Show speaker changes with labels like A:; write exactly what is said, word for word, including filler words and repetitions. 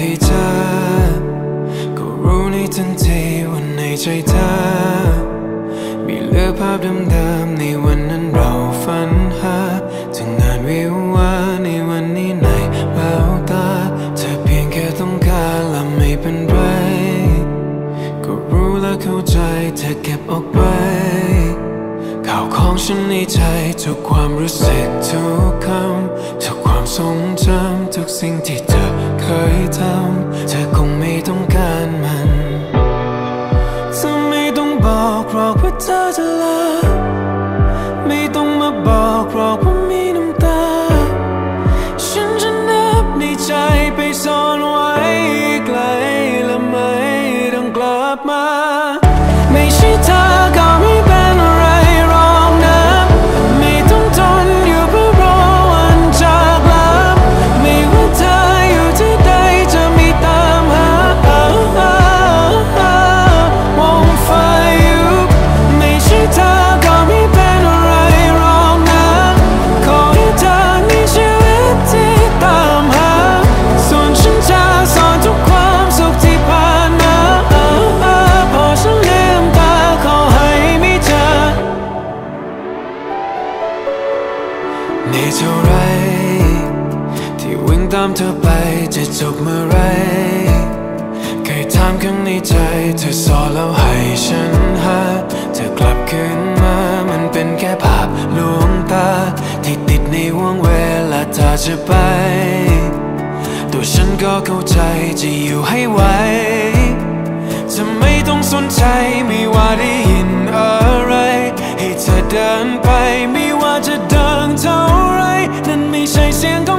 A: ได้เจอก็รู้ในทันทีว่าในใจเธอมีเหลือภาพเดิมๆในวันนั้นเราฝันหาถึงงานวิวว่าในวันนี้ในแววตาเธอเพียงแค่ต้องการและไม่เป็นไรก็รู้และเข้าใจเธอเก็บออกไว้ข่าวของฉันในใจทุกความรู้สึกทุกคำทุกความทรงจำทุกสิ่งที่เธอเคยทำเธอคงไม่ต้องการมันเธอไม่ต้องบอกหรอกว่าเธอจะลาไม่ต้องมาบอกหรอกว่ามีน้ำตาฉันจะนับในใจไปซ่อนไว้ไกลและไม่ต้องกลับมาไม่ใช่เธอก็ไม่เป็นอะไรหรอกนะไม่ต้องทนอยู่เพื่อรอวันจากลาไม่ว่าเธออยู่ที่ใดจะไม่ตามหาวงไฟอยู่ไม่ใช่เธอก็ไม่เป็นอะไรหรอกนะขอให้เธอมีชีวิตที่ตามหาส่วนฉันจะสอนทุกความสุขที่ผ่านมาพอฉันลืมตาขอให้มีเธอในเท่าไรที่วิ่งตามเธอไปจะจบเมื่อไรเคยถามข้างในใจเธอสอนแล้วให้ฉันหาเธอกลับคืนมามันเป็นแค่ภาพลวงตาที่ติดในห่วงเวลาเธอจะไปตัวฉันก็เข้าใจจะอยู่ให้ไหวจะไม่ต้องสนใจไม่ว่าได้ยินอะไรให้เธอเดินไปไม่ว่าจะดังเท่าไรนั่นไม่ใช่เสียงของ